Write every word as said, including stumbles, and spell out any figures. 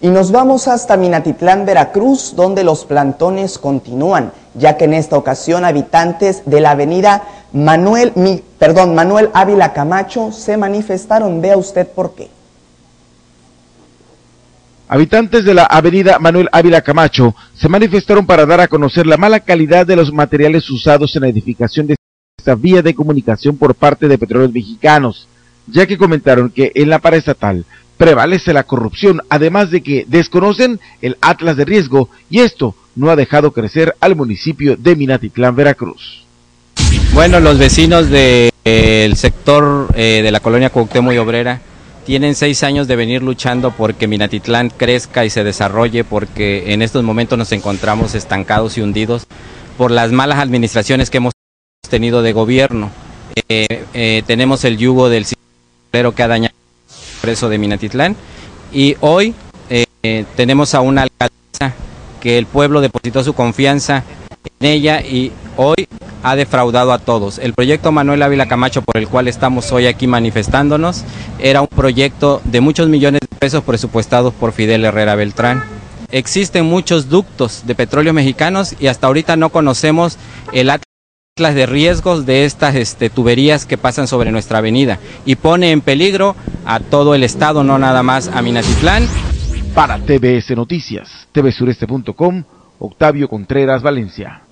Y nos vamos hasta Minatitlán, Veracruz, donde los plantones continúan, ya que en esta ocasión habitantes de la avenida Manuel, mi, perdón, Manuel Ávila Camacho se manifestaron. Vea usted por qué. Habitantes de la avenida Manuel Ávila Camacho se manifestaron para dar a conocer la mala calidad de los materiales usados en la edificación de esta vía de comunicación por parte de Petróleos Mexicanos, ya que comentaron que en la paraestatal prevalece la corrupción, además de que desconocen el atlas de riesgo y esto no ha dejado crecer al municipio de Minatitlán, Veracruz. Bueno, los vecinos del de, sector eh, de la colonia Cuauhtémoc y Obrera tienen seis años de venir luchando porque Minatitlán crezca y se desarrolle, porque en estos momentos nos encontramos estancados y hundidos por las malas administraciones que hemos tenido de gobierno. Eh, eh, tenemos el yugo del ciclero que ha dañado el progreso de Minatitlán y hoy eh, eh, tenemos a una alcaldesa que el pueblo depositó su confianza en ella y hoy ha defraudado a todos. El proyecto Manuel Ávila Camacho, por el cual estamos hoy aquí manifestándonos, era un proyecto de muchos millones de pesos presupuestados por Fidel Herrera Beltrán. Existen muchos ductos de Petróleos Mexicanos y hasta ahorita no conocemos el atlas de riesgos de estas este, tuberías que pasan sobre nuestra avenida y pone en peligro a todo el estado, no nada más a Minatitlán. Para T V S Noticias, T V Sureste punto com, Octavio Contreras, Valencia.